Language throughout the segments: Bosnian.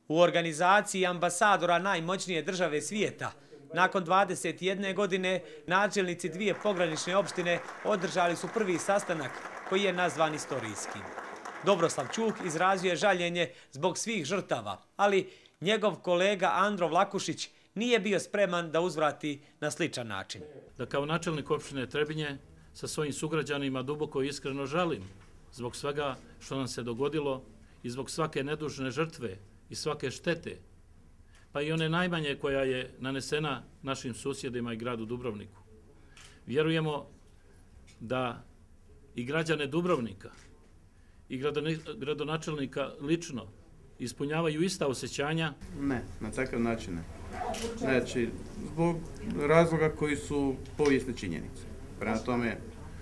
U organizaciji ambasadora najmoćnije države svijeta, nakon 21 godine, načelnici dvije pogranične opštine održali su prvi sastanak koji je nazvan istorijskim. Dobroslav Čuk izrazio je žaljenje zbog svih žrtava, ali njegov kolega Andro Vlakušić nije bio spreman da uzvrati na sličan način. Da kao načelnik opštine Trebinje sa svojim sugrađanima duboko i iskreno žalim zbog svega što nam se dogodilo i zbog svake nedužne žrtve i svake štete, pa i one najmanje koja je nanesena našim susjedima i gradu Dubrovniku. Vjerujemo da i građane Dubrovnika i gradonačelnika lično ispunjavaju ista osjećanja. Ne, na takav način ne. Znači, zbog razloga koji su povijesne činjenice. Prema tome,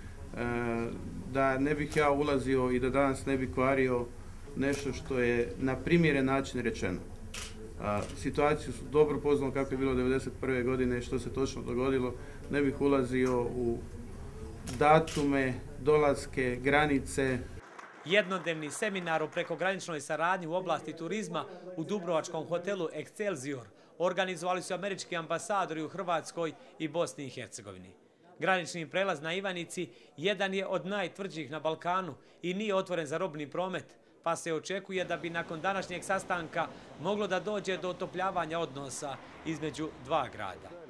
da ne bih ja ulazio i da danas ne bih kvario nešto što je na primjeren način rečeno. Situaciju su dobro poznali kako je bilo 1991. godine, što se točno dogodilo. Ne bih ulazio u datume, dolaske, granice. Jednodnevni seminar o prekograničnoj saradnji u oblasti turizma u dubrovačkom hotelu Excelsior organizovali su američki ambasadori u Hrvatskoj i Bosni i Hercegovini. Granični prelaz na Ivanici jedan je od najtvrđih na Balkanu i nije otvoren za robni promet, pa se očekuje da bi nakon današnjeg sastanka moglo da dođe do otopljavanja odnosa između dva grada.